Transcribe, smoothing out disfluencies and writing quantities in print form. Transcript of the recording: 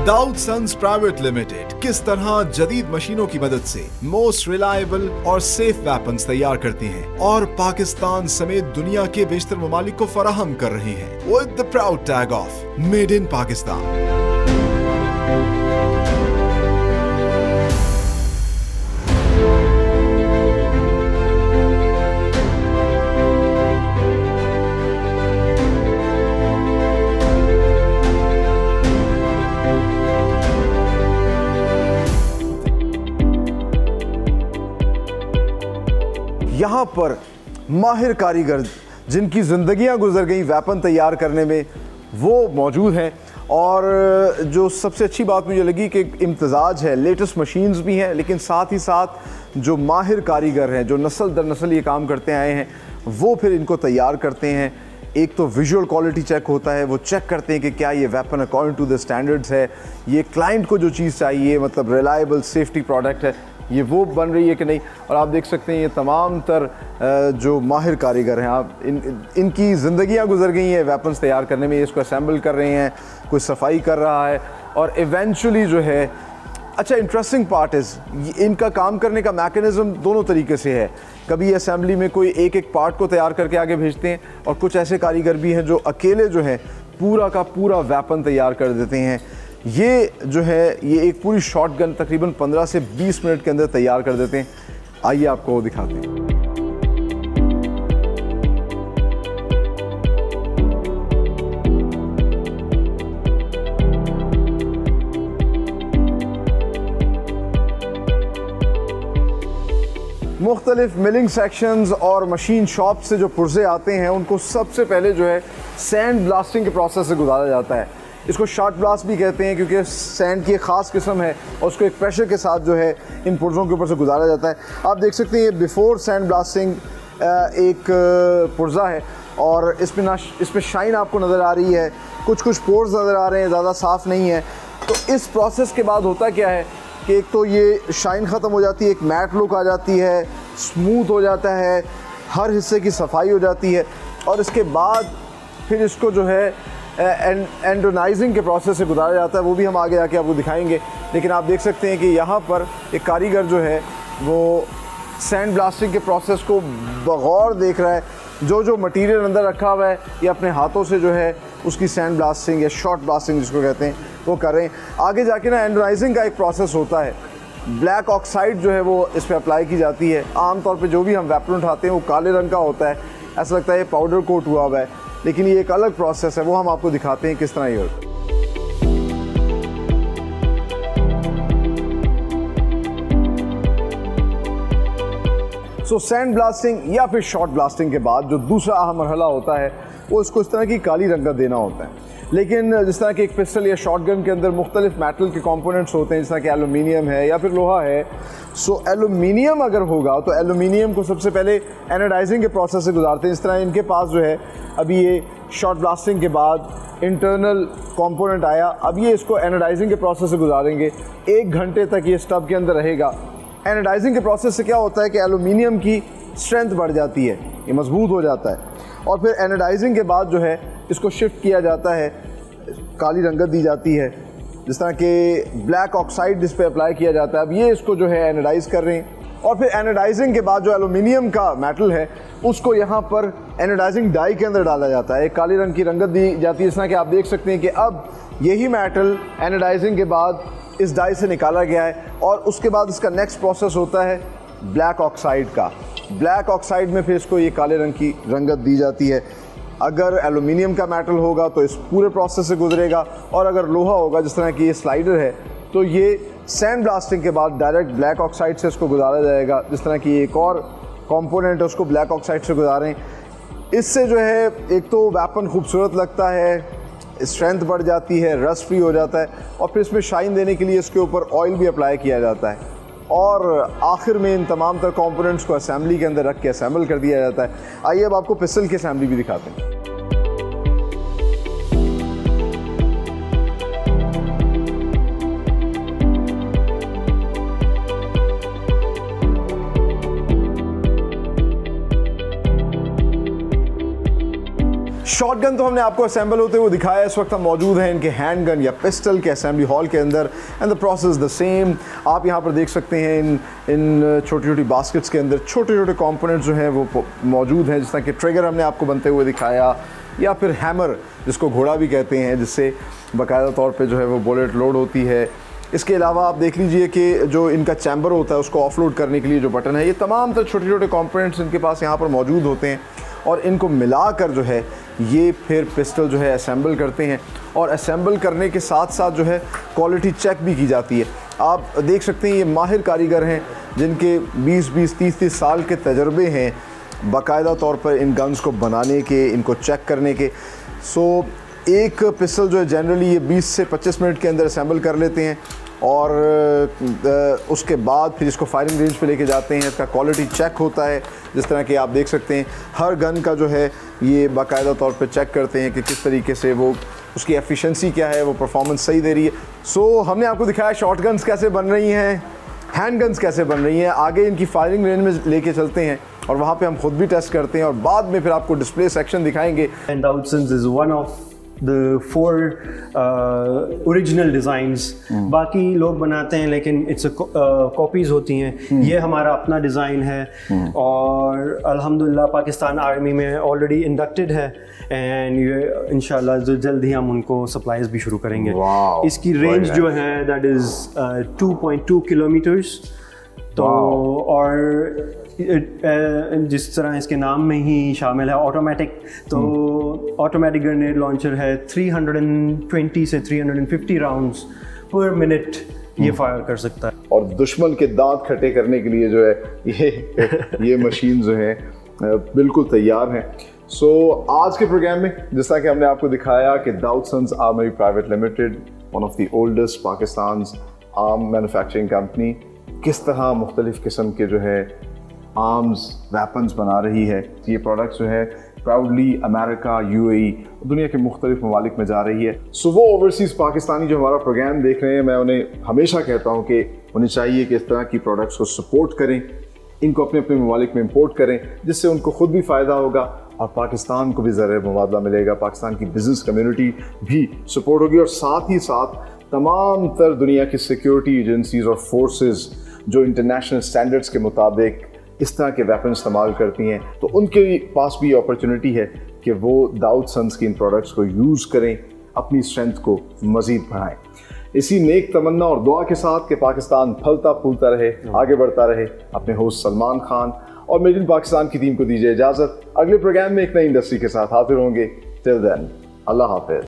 Dawood sons private limited किस तरह जदीद मशीनों की मदद से मोस्ट रिलायबल और सेफ वेपन्स तैयार करती हैं और पाकिस्तान समेत दुनिया के बेशतर ममालिक को फराहम कर रही हैं with the proud tag of made in Pakistan. यहाँ पर माहिर कारीगर जिनकी ज़िंदगियाँ गुजर गई वेपन तैयार करने में, वो मौजूद हैं। और जो सबसे अच्छी बात मुझे लगी कि इम्तजाज है, लेटेस्ट मशीन्स भी हैं, लेकिन साथ ही साथ जो माहिर कारीगर हैं, जो नस्ल दर नस्ल ये काम करते आए हैं, वो फिर इनको तैयार करते हैं। एक तो विजुअल क्वालिटी चेक होता है, वो चेक करते हैं कि क्या ये weapon according to the standards है, ये क्लाइंट को जो चीज़ चाहिए, मतलब रिलायबल सेफ्टी प्रोडक्ट है, ये वो बन रही है कि नहीं। और आप देख सकते हैं ये तमाम तर जो माहिर कारीगर हैं, आप इनकी ज़िंदगियां गुजर गई हैं वेपन्स तैयार करने में। इसको असेंबल कर रहे हैं, कोई सफाई कर रहा है और इवेंचुअली जो है, अच्छा इंटरेस्टिंग पार्ट इज़ इनका काम करने का मैकेनिज़्म दोनों तरीके से है। कभी असेंबली में कोई एक एक पार्ट को तैयार करके आगे भेजते हैं और कुछ ऐसे कारीगर भी हैं जो अकेले जो है पूरा का पूरा वेपन तैयार कर देते हैं। ये जो है ये एक पूरी शॉटगन तकरीबन 15 से 20 मिनट के अंदर तैयार कर देते हैं। आइए आपको दिखाते हैं। मुख्तलिफ मिलिंग सेक्शंस और मशीन शॉप से जो पुर्जे आते हैं, उनको सबसे पहले जो है सैंड ब्लास्टिंग के प्रोसेस से गुजारा जाता है। इसको शॉट ब्लास्ट भी कहते हैं क्योंकि सैंड की एक ख़ास किस्म है और उसको एक प्रेशर के साथ जो है इन पुर्जों के ऊपर से गुजारा जाता है। आप देख सकते हैं ये बिफोर सैंड ब्लास्टिंग एक पुर्जा है और इसमें शाइन आपको नज़र आ रही है, कुछ पोर्स नज़र आ रहे हैं, ज़्यादा साफ़ नहीं है। तो इस प्रोसेस के बाद होता क्या है कि एक तो ये शाइन ख़त्म हो जाती है, एक मैट लुक आ जाती है, स्मूथ हो जाता है, हर हिस्से की सफाई हो जाती है और इसके बाद फिर इसको जो है एंडोनाइजिंग के प्रोसेस से गुजारा जाता है। वो भी हम आगे आके आपको दिखाएंगे। लेकिन आप देख सकते हैं कि यहाँ पर एक कारीगर जो है वो सैंड ब्लास्टिंग के प्रोसेस को बगौर देख रहा है। जो मटेरियल अंदर रखा हुआ है ये अपने हाथों से जो है उसकी सैंड ब्लास्टिंग या शॉट ब्लास्टिंग जिसको कहते हैं वो कर रहे हैं। आगे जाके ना एंडोनाइजिंग का एक प्रोसेस होता है। ब्लैक ऑक्साइड जो है वो इस पर अप्लाई की जाती है। आमतौर पर जो भी हम वेपन उठाते हैं वो काले रंग का होता है, ऐसा लगता है ये पाउडर कोट हुआ हुआ है, लेकिन ये एक अलग प्रोसेस है, वो हम आपको दिखाते हैं किस तरह ये होता है। सो सैंड ब्लास्टिंग या फिर शॉट ब्लास्टिंग के बाद जो दूसरा अहम मरहला होता है वो इसको इस तरह की काली रंगत देना होता है। लेकिन जिस तरह कि एक पिस्टल या शॉटगन के अंदर मुख्तलिफ मेटल के कंपोनेंट्स होते हैं, जिस तरह कि एलुमिनियम है या फिर लोहा है। सो एलुमिनियम अगर होगा तो एलुमिनियम को सबसे पहले एनोडाइजिंग के प्रोसेस से गुजारते हैं। इस तरह इनके पास जो है अभी ये शॉट ब्लास्टिंग के बाद इंटरनल कंपोनेंट आया, अब ये इसको एनोडाइजिंग के प्रोसेस से गुजारेंगे। 1 घंटे तक ये स्टब के अंदर रहेगा। एनोडाइजिंग के प्रोसेस से क्या होता है कि एलुमिनियम की स्ट्रेंथ बढ़ जाती है, ये मजबूत हो जाता है और फिर एनोडाइजिंग के बाद जो है इसको शिफ्ट किया जाता है, काली रंगत दी जाती है, जिस तरह के ब्लैक ऑक्साइड जिस पे अप्लाई किया जाता है। अब ये इसको जो है एनोडाइज कर रहे हैं और फिर एनोडाइजिंग के बाद जो एलुमिनियम का मेटल है उसको यहाँ पर एनोडाइजिंग डाई के अंदर डाला जाता है, एक काली रंग की रंगत दी जाती है। इस तरह कि आप देख सकते हैं कि अब यही मेटल एनोडाइजिंग के बाद इस डाई से निकाला गया है और उसके बाद इसका नेक्स्ट प्रोसेस होता है ब्लैक ऑक्साइड का। ब्लैक ऑक्साइड में फिर इसको ये काले रंग की रंगत दी जाती है। अगर एलुमिनियम का मेटल होगा तो इस पूरे प्रोसेस से गुजरेगा और अगर लोहा होगा जिस तरह की ये स्लाइडर है तो ये सैंड ब्लास्टिंग के बाद डायरेक्ट ब्लैक ऑक्साइड से इसको गुजारा जाएगा। जिस तरह की एक और कंपोनेंट है उसको ब्लैक ऑक्साइड से गुजारें। इससे जो है एक तो वेपन खूबसूरत लगता है, स्ट्रेंथ बढ़ जाती है, रस्ट फ्री हो जाता है और फिर इसमें शाइन देने के लिए इसके ऊपर ऑयल भी अप्लाई किया जाता है और आखिर में इन तमाम तर कंपोनेंट्स को असेंबली के अंदर रख के असेंबल कर दिया जाता है। आइए अब आपको पिस्टल की असेंबली भी दिखाते हैं। शॉटगन तो हमने आपको असेंबल होते हुए दिखाया। इस वक्त हम मौजूद हैं इनके हैंडगन या पिस्टल के असेंबली हॉल के अंदर and the process the same. आप यहाँ पर देख सकते हैं इन छोटी छोटी बास्केट्स के अंदर छोटे छोटे कंपोनेंट्स जो हैं वो मौजूद हैं, जिस तरह कि ट्रिगर हमने आपको बनते हुए दिखाया, या फिर हैमर जिसको घोड़ा भी कहते हैं, जिससे बाकायदा तौर पे जो है वो बुलेट लोड होती है। इसके अलावा आप देख लीजिए कि जो इनका चैम्बर होता है उसको ऑफलोड करने के लिए जो बटन है, ये तमाम तरह छोटे छोटे कंपोनेंट्स इनके पास यहाँ पर मौजूद होते हैं और इनको मिलाकर जो है ये फिर पिस्टल जो है असेंबल करते हैं। और असेंबल करने के साथ साथ जो है क्वालिटी चेक भी की जाती है। आप देख सकते हैं ये माहिर कारीगर हैं जिनके 20-20, 30-30 साल के तजर्बे हैं बाकायदा तौर पर इन गन्स को बनाने के, इनको चेक करने के। सो एक पिस्टल जो है जनरली ये 20 से 25 मिनट के अंदर असेंबल कर लेते हैं और उसके बाद फिर इसको फायरिंग रेंज पे लेके जाते हैं। इसका क्वालिटी चेक होता है, जिस तरह कि आप देख सकते हैं हर गन का जो है ये बाकायदा तौर पे चेक करते हैं कि किस तरीके से वो उसकी एफिशिएंसी क्या है, वो परफॉर्मेंस सही दे रही है। सो हमने आपको दिखाया शॉर्ट गन्स कैसे बन रही हैं, हैंड गन्स कैसे बन रही हैं। आगे इनकी फायरिंग रेंज में लेके चलते हैं और वहाँ पे हम खुद भी टेस्ट करते हैं और बाद में फिर आपको डिस्प्ले सेक्शन दिखाएंगे। Dowdsons is one of the 4 original designs। बाकी लोग बनाते हैं लेकिन इट्स कॉपीज़ होती हैं। ये हमारा अपना डिज़ाइन है और अल्हम्दुलिल्लाह पाकिस्तान आर्मी में ऑलरेडी इंडक्टेड है एंड ये इंशाल्लाह जल्द ही हम उनको सप्लाईज भी शुरू करेंगे। इसकी रेंज जो है दैट इज़ 2.2 किलोमीटर्स। तो और जिस तरह इसके नाम में ही शामिल है ऑटोमेटिक, तो ऑटोमेटिक ग्रेनेड लॉन्चर है। 320 से 350 राउंड्स पर मिनट ये फायर कर सकता है और दुश्मन के दांत खट्टे करने के लिए जो है ये मशीन जो है बिल्कुल तैयार हैं। सो आज के प्रोग्राम में जिस तरह कि हमने आपको दिखाया कि Daudsons armoury private limited, one of the oldest Pakistan arm manufacturing company, किस तरह मुख्तलिफ़ किस्म के जो है आर्म्स वेपन्स बना रही है। ये प्रोडक्ट्स जो है प्राउडली अमेरिका, यूएई, दुनिया के मुख्तलिफ ममालिक में जा रही है। सो वो ओवरसीज़ पाकिस्तानी जो हमारा प्रोग्राम देख रहे हैं, मैं उन्हें हमेशा कहता हूँ कि उन्हें चाहिए कि इस तरह की प्रोडक्ट्स को सपोर्ट करें, इनको अपने अपने ममालिक में इम्पोर्ट करें, जिससे उनको खुद भी फ़ायदा होगा और पाकिस्तान को भी ज़रिए मुबादला मिलेगा, पाकिस्तान की बिज़नेस कम्युनिटी भी सपोर्ट होगी और साथ ही साथ तमाम तर दुनिया की सिक्योरिटी एजेंसीज़ और फोर्सेस जो इंटरनेशनल स्टैंडर्ड्स के मुताबिक इस तरह के वेपन इस्तेमाल करती हैं, तो उनके पास भी अपॉर्चुनिटी है कि वो दाउडसन्स की इन प्रोडक्ट्स को यूज़ करें, अपनी स्ट्रेंथ को मज़ीद बढ़ाएं। इसी नेक तमन्ना और दुआ के साथ कि पाकिस्तान फलता फूलता रहे, आगे बढ़ता रहे। अपने होस्ट सलमान खान और मेड इन पाकिस्तान की टीम को दीजिए इजाज़त। अगले प्रोग्राम में एक नई इंडस्ट्री के साथ हाजिर होंगे। टिल देन, अल्लाह हाफ़िज़।